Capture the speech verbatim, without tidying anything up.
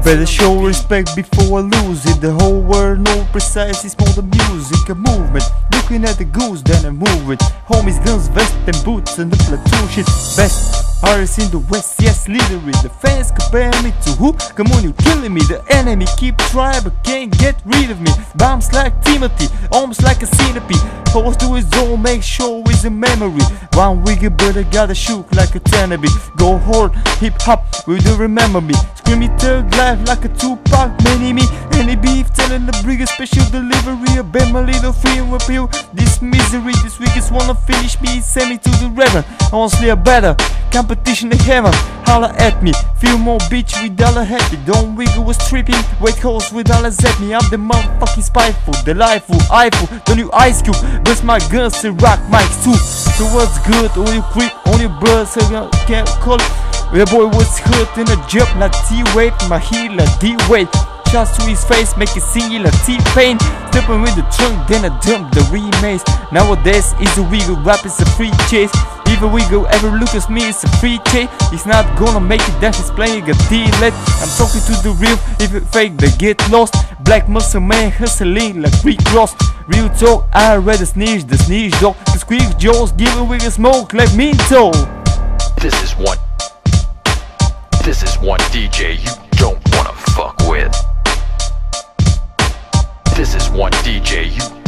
Better show respect before I lose it. The whole world know precise is more the music, a movement. Looking at the goose, then I move it. Homies, guns, vest and boots and the platoon shit. Best artists in the west, yes, literally. The fans compare me to who? Come on, you killing me. The enemy keep trying but can't get rid of me. Bombs like Timothy, arms like a centipede. Force to his own, make sure it's a memory. One wicked but I gotta shoot like a tenor-beat. Go hard, hip hop, will you remember me? Screaming thug life like a Tupac, many me. Any beef, telling the bring a special delivery. I bet my little freedom appeal. This misery, this weakest wanna finish me. Send me to the river, honestly a better competition in heaven. Holla at me, feel more bitch with dollar happy. Don't wiggle was tripping, wait hoes with dollars at me. I'm the motherfucking spiteful, delightful, eyeful, the new Ice Cube. Bust my guns and rock mics too. So what's good on your creep, on your blood, so you can't call it. Your boy was hurt in a jump like T-Wave, my healer D-Wave. Shots to his face, make it sing like T-Pain. Stepping with the trunk, then I dump the remains. Nowadays, it's a wiggle, rap is a free chase. If a wiggle ever look at me, it's a free chase. He's not gonna make it, that he's playing a delay. I'm talking to the real, if it fake, they get lost. Black muscle man hustling like Rick Ross. Real talk, I rather sneeze the sneeze dog. The squeak jaws giving wiggle smoke like Minto. This is one. This is one D J you don't wanna fuck with. This is one D J you